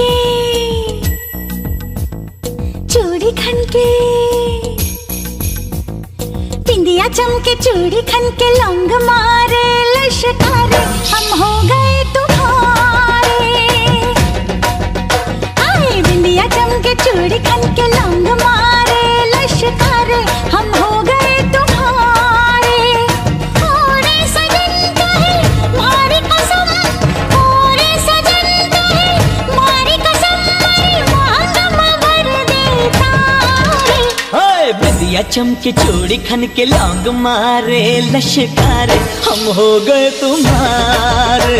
चूड़ी खन के, बिंदिया चमके चूड़ी खन के, लौंग मारे लश्कारे, हम हो गए तुम्हारे। आए बिंदिया चमके चूड़ी खन के, लौंग मारे लश्कारे, हम हो गए तुम्हारे। ओरे सजन कहे मारी कसम, ओरे सजन कहे मारी कसम, मेरी मांग भर देता है। हाय बिंदिया चमके चूड़ी खन के, लौंग मारे लश्कारे, हम हो गए तुम्हारे।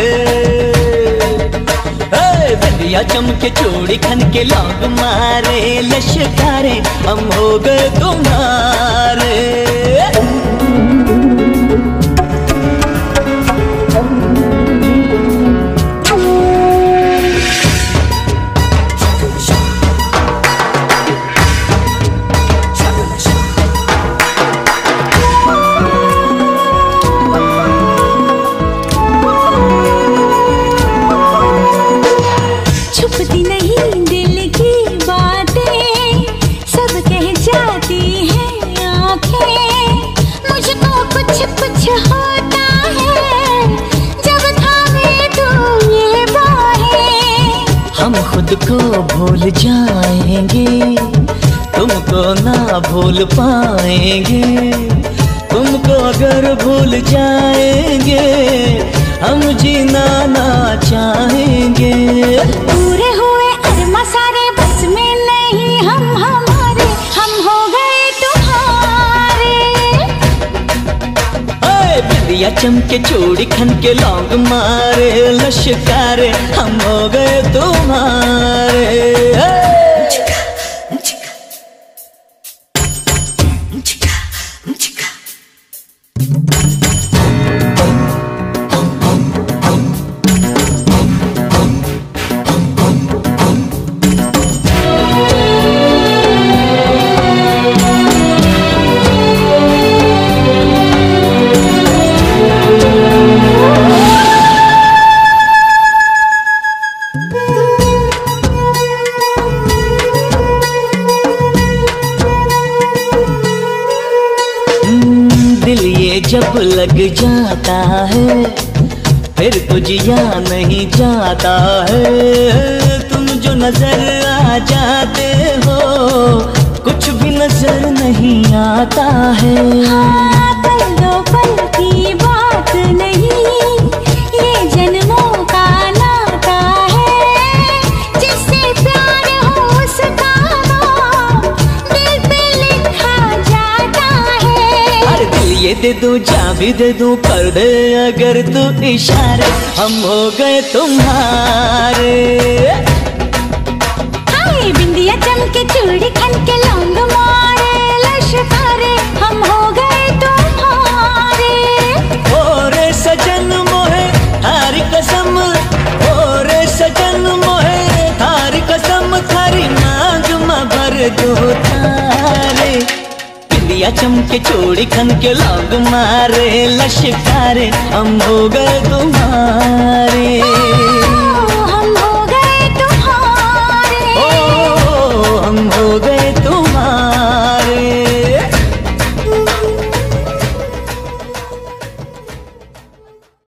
बिंदिया चमके चूड़ी खन के, लौंग मारे लश्कारे, हम हो गए तुम्हारे। छुपती नहीं दिल की बातें, सब कह जाती हैं आँखें। मुझको कुछ कुछ होता है जब थामे तू ये बाहें। हम खुद को भूल जाएंगे, तुमको ना भूल पाएंगे। तुमको अगर भूल जाएंगे, हम जीना ना चाहेंगे। पूरे हुए अरमा सारे बस में नहीं हम हमारे, हम हो गए तुम्हारे। बिंदिया चमके चूड़ी खन के, लौंग मारे लश्कारे, हम हो गए तुम्हारे। दिल ये जब लग जाता है, फिर तो जिया नहीं जाता है। तुम जो नजर आ जाते हो, कुछ भी नजर नहीं आता है। हाँ, पल दो पल की बात नहीं, ये जन्मों का नाता है। जिससे प्यार हो उसका नाम दिल पे लिखा जाता है। अरे दिल ये दे दूं, जा भी दे दूं, कर दे अगर तू इशारे, हम हो गए तुम्हारे। हाय बिंदिया चमके चूड़ी खन के, लौंग मारे लश्कारे, हम हो गए तुम्हारे। ओरे सजन मोहे थारी कसम, ओरे सजन मोहे थारी कसम, थारी मांग में भर दो तारे। बिंदिया चमके चूड़ी खन के, लौंग मारे लश्कारे, हम हो गए तुम्हारे।